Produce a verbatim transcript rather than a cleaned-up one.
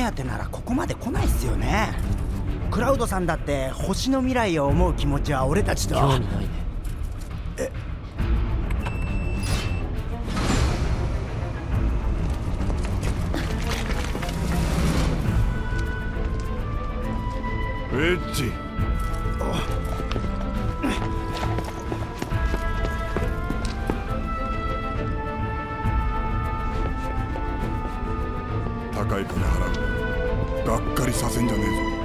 目当てならここまで来ないっすよね。クラウドさんだって星の未来を思う気持ちは俺たちと興味ないね。 えウェッジ。高い金払う。がっかりさせんじゃねえぞ。